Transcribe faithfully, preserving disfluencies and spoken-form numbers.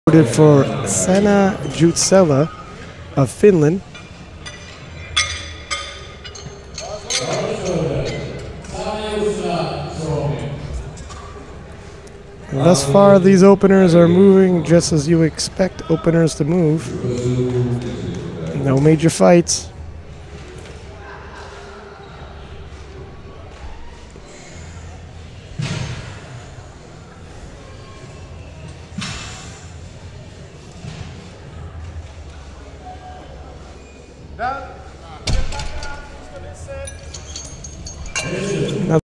For Sanna Jutsela of Finland. And thus far, these openers are moving just as you expect openers to move. No major fights. That